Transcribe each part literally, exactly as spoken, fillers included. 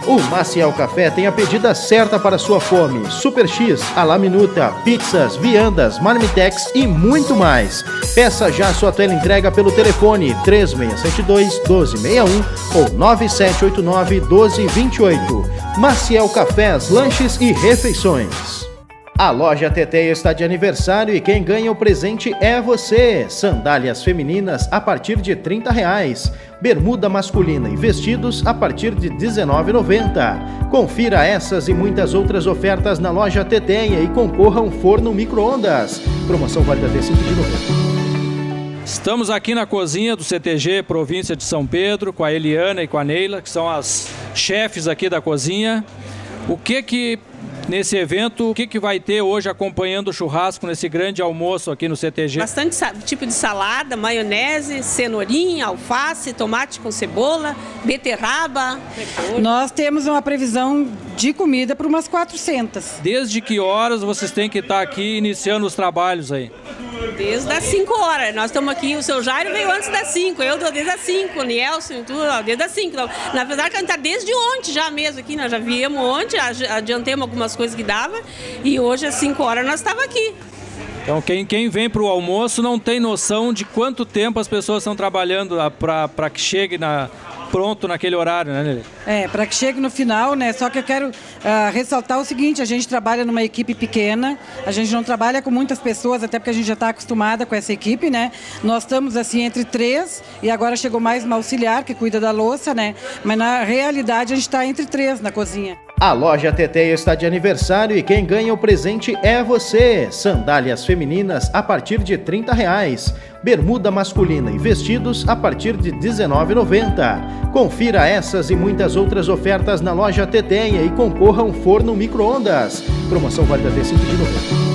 O Maciel Café tem a pedida certa para sua fome. Super X, à la minuta, pizzas, viandas, marmitex e muito mais. Peça já sua teleentrega pelo telefone três seis sete dois, um dois seis um ou nove sete oito nove, um dois dois oito. Maciel Cafés, lanches e refeições. A loja Teteia está de aniversário e quem ganha o presente é você. Sandálias femininas a partir de trinta reais. Bermuda masculina e vestidos a partir de dezenove reais e noventa centavos. Confira essas e muitas outras ofertas na loja Teteia e concorra a um forno micro-ondas. Promoção válida até cinco de novembro. Estamos aqui na cozinha do C T G Província de São Pedro com a Eliana e com a Neila, que são as chefes aqui da cozinha. O que que nesse evento, o que que vai ter hoje acompanhando o churrasco nesse grande almoço aqui no C T G? Bastante tipo de salada, maionese, cenourinha, alface, tomate com cebola, beterraba. Nós temos uma previsão de comida para umas quatrocentas. Desde que horas vocês têm que estar aqui iniciando os trabalhos aí? Desde as cinco horas. Nós estamos aqui, o seu Jairo veio antes das cinco, eu estou desde as cinco, o Nielson, tudo, desde as cinco. Na verdade, a gente está desde ontem já mesmo aqui, nós já viemos ontem, adiantemos algumas coisas que dava e hoje às cinco horas nós estávamos aqui. Então quem, quem vem para o almoço não tem noção de quanto tempo as pessoas estão trabalhando para que chegue na, pronto naquele horário, né, Nelly? É, para que chegue no final, né? Só que eu quero uh, ressaltar o seguinte, a gente trabalha numa equipe pequena, a gente não trabalha com muitas pessoas, até porque a gente já está acostumada com essa equipe, né? Nós estamos assim entre três e agora chegou mais uma auxiliar que cuida da louça, né? Mas na realidade a gente está entre três na cozinha. A loja Teteia está de aniversário e quem ganha o presente é você. Sandálias femininas a partir de trinta reais. Bermuda masculina e vestidos a partir de dezenove reais e noventa centavos. Confira essas e muitas outras ofertas na loja Teteia e concorra a um forno micro-ondas. Promoção válida até cinco de novembro.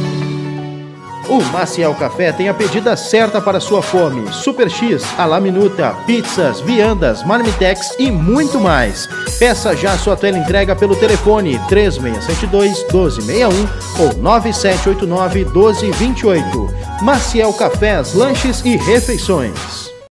O Maciel Café tem a pedida certa para sua fome. Super X, à la minuta, pizzas, viandas, marmitex e muito mais. Peça já sua teleentrega pelo telefone três seis sete dois, um dois seis um ou nove sete oito nove, um dois dois oito. Maciel Cafés, lanches e refeições.